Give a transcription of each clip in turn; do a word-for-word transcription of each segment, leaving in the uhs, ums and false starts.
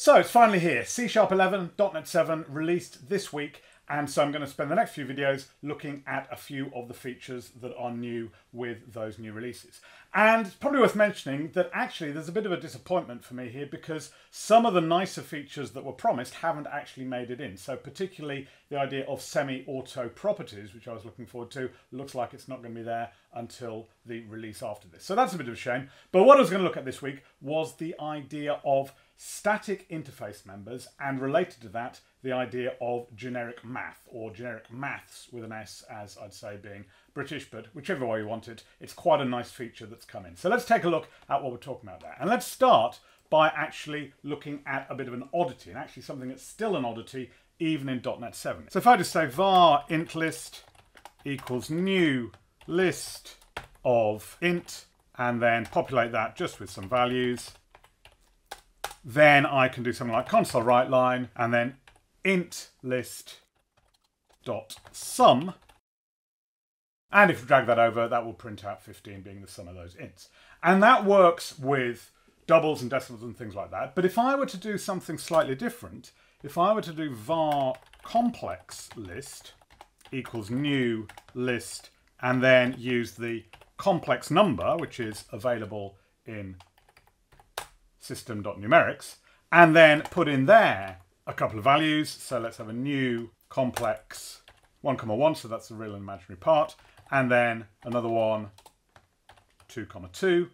So it's finally here, C sharp eleven dot net seven released this week, and so I'm going to spend the next few videos looking at a few of the features that are new with those new releases. And it's probably worth mentioning that actually there's a bit of a disappointment for me here because some of the nicer features that were promised haven't actually made it in. So particularly the idea of semi-auto properties, which I was looking forward to, looks like it's not going to be there until the release after this. So that's a bit of a shame. But what I was going to look at this week was the idea of static interface members, and related to that, the idea of generic math, or generic maths with an S, as I'd say being British, but whichever way you want it, it's quite a nice feature that's come in. So let's take a look at what we're talking about there. And let's start by actually looking at a bit of an oddity, and actually something that's still an oddity even in dot net seven. So if I just say var int list equals new list of int, and then populate that just with some values, then I can do something like console write line and then int list dot sum. And if we drag that over, that will print out fifteen being the sum of those ints. And that works with doubles and decimals and things like that. But if I were to do something slightly different, if I were to do var complex list equals new list and then use the complex number, which is available in system.numerics, and then put in there a couple of values. So let's have a new complex one comma one, so that's the real and imaginary part, and then another one, two comma two.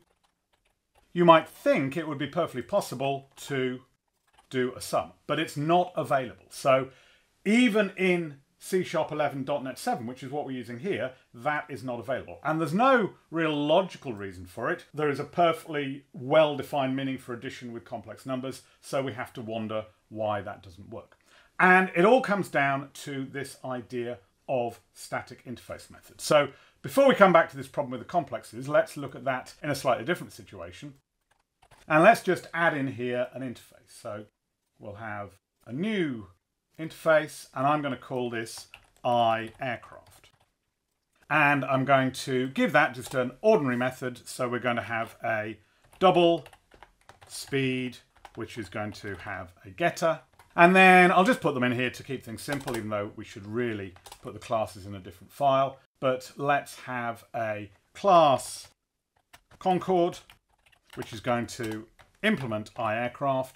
You might think it would be perfectly possible to do a sum, but it's not available. So even in C sharp eleven dot net seven, which is what we're using here, that is not available. And there's no real logical reason for it. There is a perfectly well-defined meaning for addition with complex numbers, so we have to wonder why that doesn't work. And it all comes down to this idea of static interface methods. So before we come back to this problem with the complexes, let's look at that in a slightly different situation. And let's just add in here an interface. So we'll have a new interface, and I'm going to call this IAircraft. And I'm going to give that just an ordinary method. So we're going to have a double speed, which is going to have a getter. And then I'll just put them in here to keep things simple, even though we should really put the classes in a different file. But let's have a class Concorde, which is going to implement IAircraft.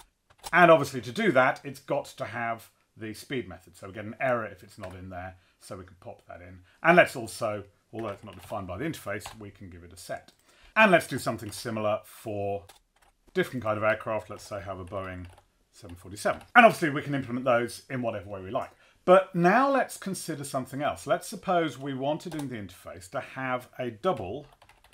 And obviously to do that, it's got to have the speed method. So we get an error if it's not in there, so we can pop that in. And let's also, although it's not defined by the interface, we can give it a set. And let's do something similar for a different kind of aircraft. Let's say have a Boeing seven forty-seven. And obviously we can implement those in whatever way we like. But now let's consider something else. Let's suppose we wanted in the interface to have a double,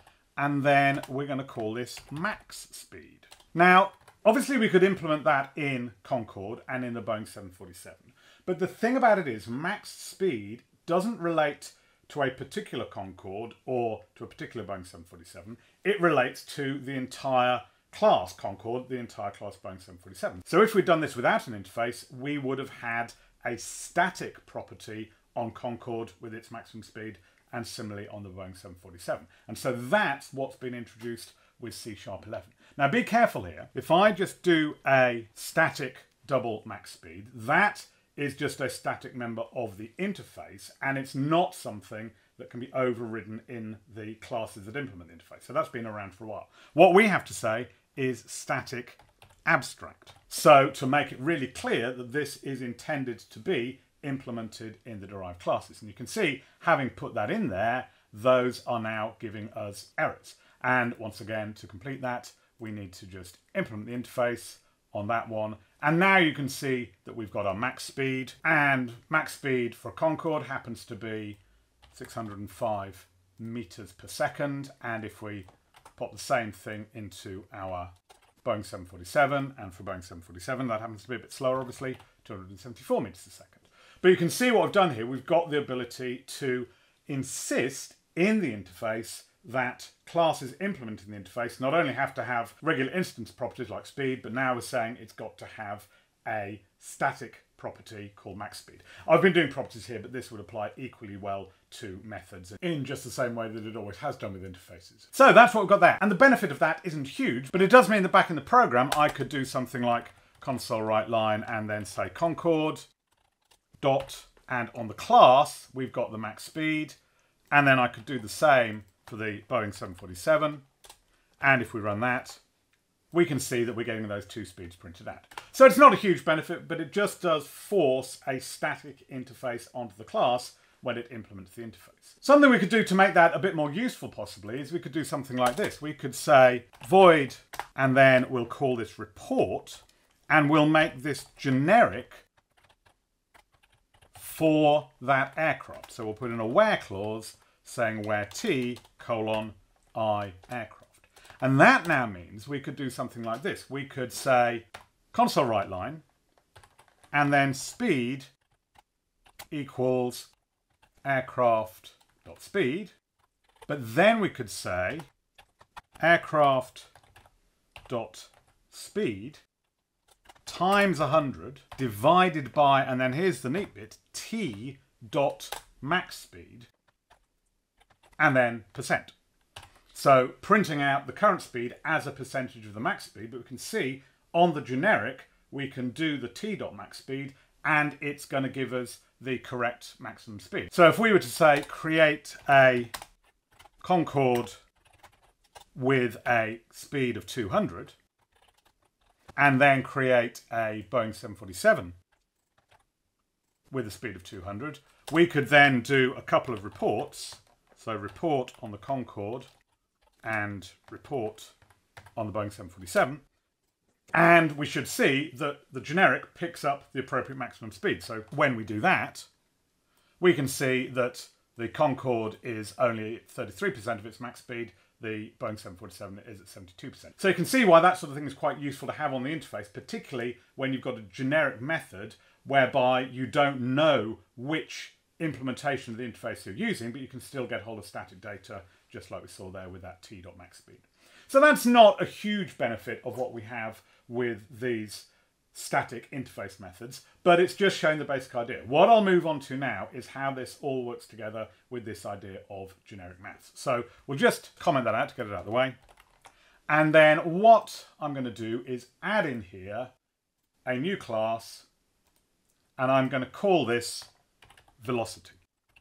and then we're going to call this max speed. Now, obviously we could implement that in Concorde and in the Boeing seven forty-seven. But the thing about it is max speed doesn't relate to a particular Concorde or to a particular Boeing seven forty-seven. It relates to the entire class Concorde, the entire class Boeing seven forty-seven. So if we'd done this without an interface, we would have had a static property on Concorde with its maximum speed, and similarly on the Boeing seven forty-seven. And so that's what's been introduced with C sharp eleven. Now be careful here. If I just do a static double max speed, that is just a static member of the interface, and it's not something that can be overridden in the classes that implement the interface. So that's been around for a while. What we have to say is static abstract. So to make it really clear that this is intended to be implemented in the derived classes. And you can see, having put that in there, those are now giving us errors. And once again, to complete that, we need to just implement the interface on that one. And now you can see that we've got our max speed, and max speed for Concorde happens to be six hundred five meters per second. And if we pop the same thing into our Boeing seven forty-seven, and for Boeing seven forty-seven, that happens to be a bit slower, obviously, two hundred seventy-four meters a second. But you can see what I've done here. We've got the ability to insist in the interface that classes implementing the interface not only have to have regular instance properties like speed, but now we're saying it's got to have a static property called max speed. I've been doing properties here, but this would apply equally well to methods in just the same way that it always has done with interfaces. So that's what we've got there. And the benefit of that isn't huge, but it does mean that back in the program, I could do something like console write line and then say concord dot, and on the class we've got the max speed, and then I could do the same for the Boeing seven forty-seven, and if we run that, we can see that we're getting those two speeds printed out. So it's not a huge benefit, but it just does force a static interface onto the class when it implements the interface. Something we could do to make that a bit more useful possibly is we could do something like this. We could say void, and then we'll call this report, and we'll make this generic for that aircraft. So we'll put in a where clause saying where T colon I aircraft. And that now means we could do something like this. We could say console write line and then speed equals aircraft dot speed. But then we could say aircraft dot speed times one hundred divided by, and then here's the neat bit, T dot max speed, and then percent. So printing out the current speed as a percentage of the max speed, but we can see on the generic, we can do the T dot max speed and it's going to give us the correct maximum speed. So if we were to say create a Concorde with a speed of two hundred and then create a Boeing seven forty-seven with a speed of two hundred, we could then do a couple of reports. So report on the Concorde and report on the Boeing seven forty-seven, and we should see that the generic picks up the appropriate maximum speed. So when we do that, we can see that the Concorde is only thirty-three percent of its max speed, the Boeing seven forty-seven is at seventy-two percent. So you can see why that sort of thing is quite useful to have on the interface, particularly when you've got a generic method whereby you don't know which implementation of the interface you're using, but you can still get hold of static data, just like we saw there with that T dot max speed. So that's not a huge benefit of what we have with these static interface methods, but it's just showing the basic idea. What I'll move on to now is how this all works together with this idea of generic maths. So we'll just comment that out to get it out of the way. And then what I'm going to do is add in here a new class, and I'm going to call this velocity.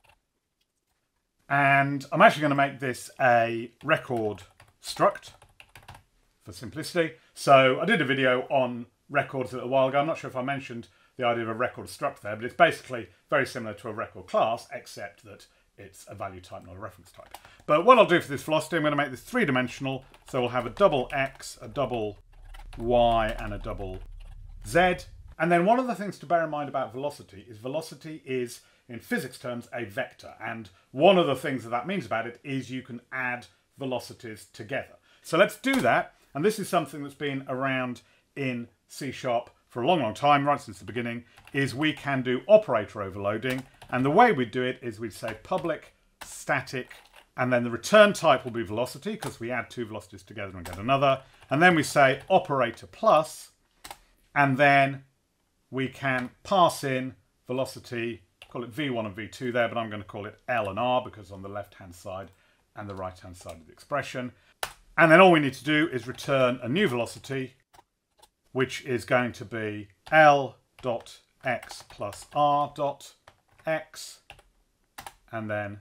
And I'm actually going to make this a record struct for simplicity. So I did a video on records a little while ago. I'm not sure if I mentioned the idea of a record struct there, but it's basically very similar to a record class, except that it's a value type, not a reference type. But what I'll do for this velocity, I'm going to make this three-dimensional. So we'll have a double X, a double Y, and a double Z. And then one of the things to bear in mind about velocity is velocity is, in physics terms, a vector. And one of the things that that means about it is you can add velocities together. So let's do that. And this is something that's been around in C sharp for a long, long time, right since the beginning, is we can do operator overloading. And the way we do it is we'd say public static, and then the return type will be velocity, because we add two velocities together and get another. And then we say operator plus, and then we can pass in velocity, call it V one and V two there, but I'm going to call it L and R because on the left-hand side and the right-hand side of the expression. And then all we need to do is return a new velocity, which is going to be L dot X plus R dot X, and then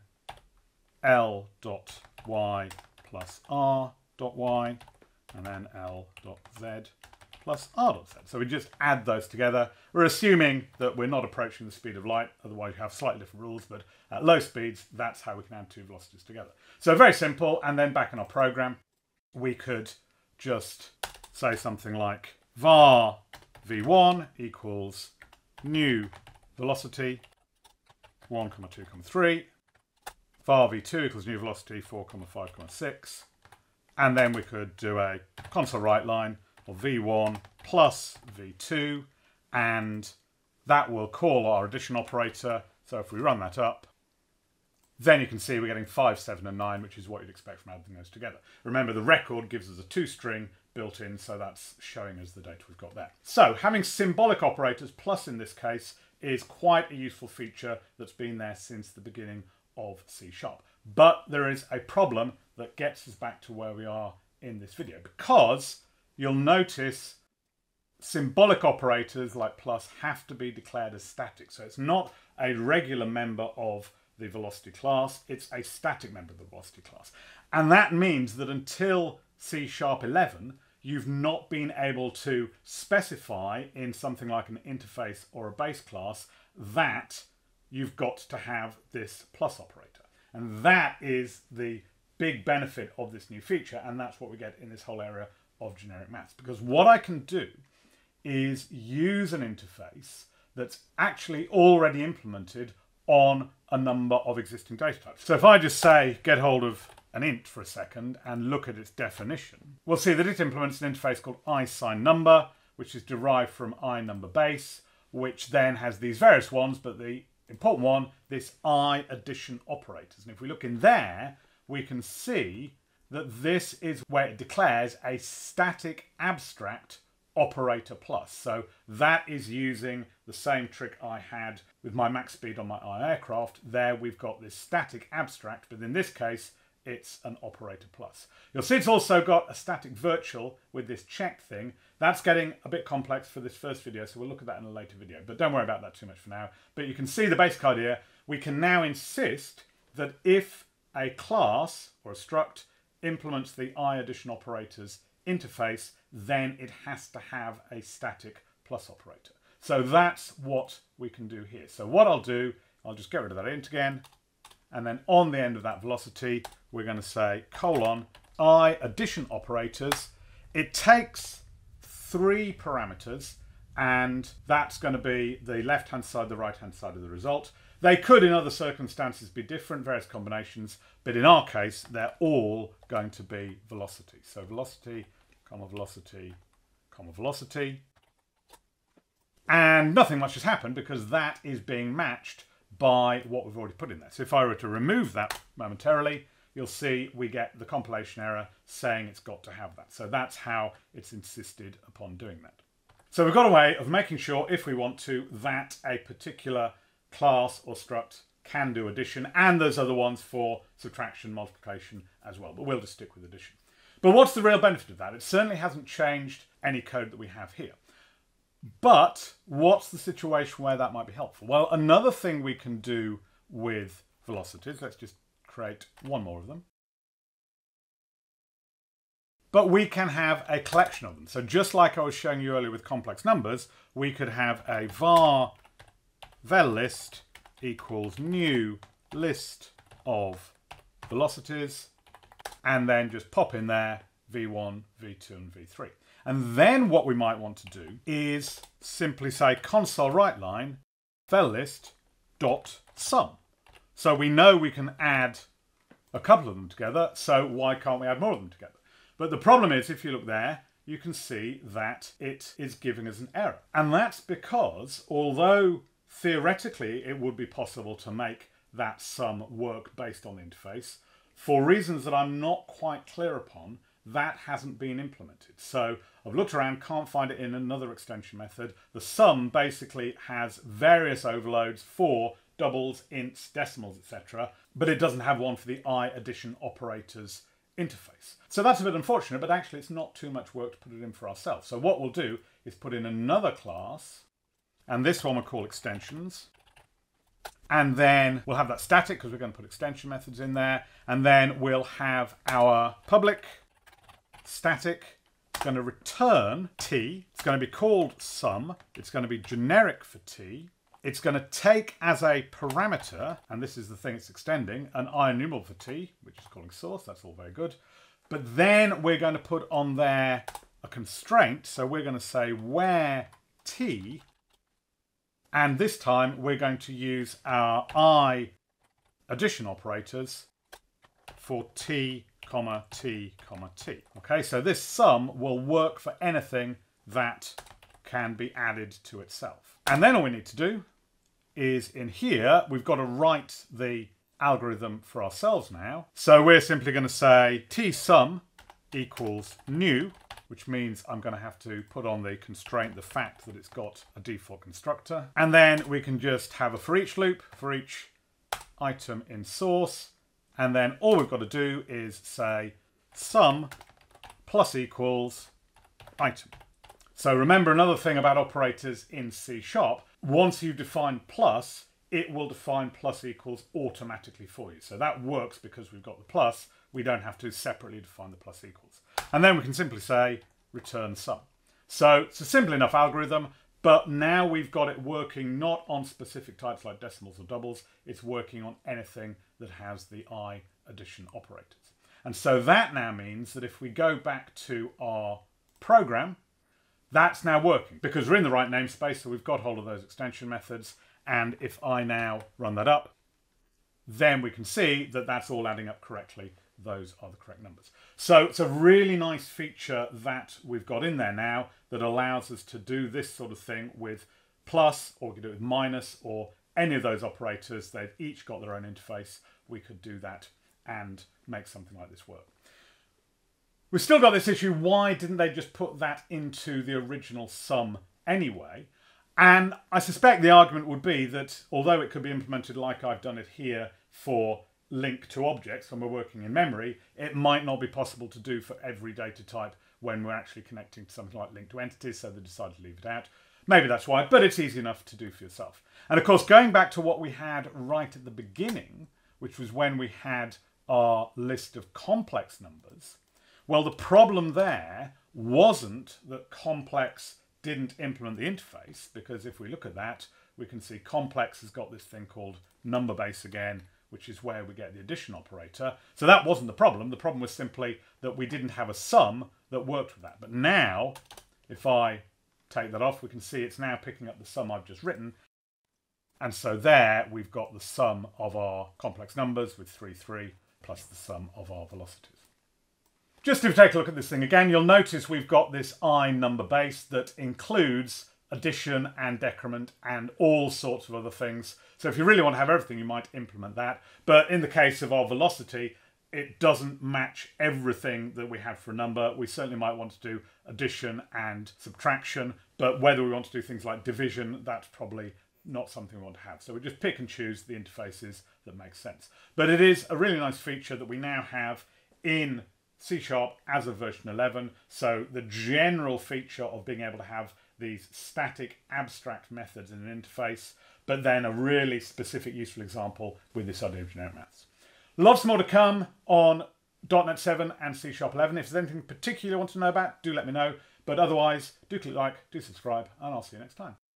L dot Y plus R dot Y, and then L dot Z plus R dot Z. So we just add those together. We're assuming that we're not approaching the speed of light, otherwise you have slightly different rules, but at low speeds, that's how we can add two velocities together. So very simple, and then back in our program, we could just say something like var v one equals new velocity one, two, three, var v two equals new velocity four, five, six, and then we could do a console write line of v one plus v two, and that will call our addition operator. So if we run that up, then you can see we're getting five, seven, and nine, which is what you'd expect from adding those together. Remember, the record gives us a two-string built in, so that's showing us the data we've got there. So having symbolic operators, plus in this case, is quite a useful feature that's been there since the beginning of C sharp. But there is a problem that gets us back to where we are in this video, because you'll notice symbolic operators like plus have to be declared as static. So it's not a regular member of the velocity class, it's a static member of the velocity class. And that means that until C sharp eleven, you've not been able to specify in something like an interface or a base class that you've got to have this plus operator. And that is the big benefit of this new feature, and that's what we get in this whole area of generic maths. Because what I can do is use an interface that's actually already implemented on a number of existing data types. So if I just say get hold of an int for a second and look at its definition, we'll see that it implements an interface called iSignNumber, which is derived from iNumberBase, which then has these various ones, but the important one, this IAdditionOperators. And if we look in there, we can see that this is where it declares a static abstract operator plus. So that is using the same trick I had with my max speed on my I aircraft. There we've got this static abstract, but in this case, it's an operator plus. You'll see it's also got a static virtual with this check thing. That's getting a bit complex for this first video, so we'll look at that in a later video. But don't worry about that too much for now. But you can see the basic idea. We can now insist that if a class or a struct implements the IAdditionOperators interface, then it has to have a static plus operator. So that's what we can do here. So what I'll do, I'll just get rid of that int again. And then on the end of that velocity, we're going to say colon IAdditionOperators. It takes three parameters, and that's going to be the left-hand side, the right-hand side of the result. They could, in other circumstances, be different, various combinations, but in our case, they're all going to be velocity. So velocity, comma velocity, comma velocity. And nothing much has happened because that is being matched by what we've already put in there. So if I were to remove that momentarily, you'll see we get the compilation error saying it's got to have that. So that's how it's insisted upon doing that. So we've got a way of making sure, if we want to, that a particular class or struct can do addition, and there's other ones for subtraction, multiplication as well, but we'll just stick with addition. But what's the real benefit of that? It certainly hasn't changed any code that we have here. But what's the situation where that might be helpful? Well, another thing we can do with velocities, let's just create one more of them. But we can have a collection of them. So just like I was showing you earlier with complex numbers, we could have a var vel list equals new list of velocities, and then just pop in there v one, v two, and v three. And then what we might want to do is simply say console write line vel list dot sum. So we know we can add a couple of them together, so why can't we add more of them together? But the problem is, if you look there, you can see that it is giving us an error. And that's because, although theoretically it would be possible to make that sum work based on the interface, for reasons that I'm not quite clear upon, that hasn't been implemented. So I've looked around, can't find it in another extension method. The sum basically has various overloads for doubles, ints, decimals, et cetera, but it doesn't have one for the IAdditionOperators interface. So that's a bit unfortunate, but actually it's not too much work to put it in for ourselves. So what we'll do is put in another class, and this one we'll call extensions. And then we'll have that static because we're going to put extension methods in there. And then we'll have our public static. It's going to return t. It's going to be called sum. It's going to be generic for t. It's going to take as a parameter, and this is the thing it's extending, an IEnumeral for t, which is calling source. That's all very good. But then we're going to put on there a constraint. So we're going to say where t, and this time we're going to use our IAdditionOperators for t, comma, t, comma, t. Okay, so this sum will work for anything that can be added to itself. And then all we need to do is in here, we've got to write the algorithm for ourselves now. So we're simply going to say tsum equals new, which means I'm going to have to put on the constraint the fact that it's got a default constructor. And then we can just have a for each loop for each item in source. And then all we've got to do is say sum plus equals item. So remember another thing about operators in C sharp, once you've defined plus, it will define plus equals automatically for you. So that works because we've got the plus. We don't have to separately define the plus equals. And then we can simply say return sum. So it's a simple enough algorithm, but now we've got it working not on specific types like decimals or doubles, it's working on anything that has the I addition operators. And so that now means that if we go back to our program, that's now working because we're in the right namespace, so we've got hold of those extension methods. And if I now run that up, then we can see that that's all adding up correctly. Those are the correct numbers. So it's a really nice feature that we've got in there now that allows us to do this sort of thing with plus, or we could do it with minus, or any of those operators. They've each got their own interface. We could do that and make something like this work. We've still got this issue. Why didn't they just put that into the original sum anyway? And I suspect the argument would be that although it could be implemented like I've done it here for link to objects when we're working in memory, it might not be possible to do for every data type when we're actually connecting to something like link to entities, so they decided to leave it out. Maybe that's why, but it's easy enough to do for yourself. And of course, going back to what we had right at the beginning, which was when we had our list of complex numbers, well, the problem there wasn't that complex didn't implement the interface, because if we look at that, we can see complex has got this thing called number base again, which is where we get the addition operator. So that wasn't the problem. The problem was simply that we didn't have a sum that worked with that. But now, if I take that off, we can see it's now picking up the sum I've just written. And so there we've got the sum of our complex numbers with three, three, plus the sum of our velocities. Just to take a look at this thing again, you'll notice we've got this I number base that includes addition and decrement and all sorts of other things. So if you really want to have everything, you might implement that. But in the case of our velocity, it doesn't match everything that we have for a number. We certainly might want to do addition and subtraction, but whether we want to do things like division, that's probably not something we want to have. So we just pick and choose the interfaces that make sense. But it is a really nice feature that we now have in C sharp as of version eleven. So the general feature of being able to have these static abstract methods in an interface, but then a really specific useful example with this idea of generic maths. Lots more to come on dot net seven and C sharp eleven. If there's anything particular you want to know about, do let me know. But otherwise, do click like, do subscribe, and I'll see you next time.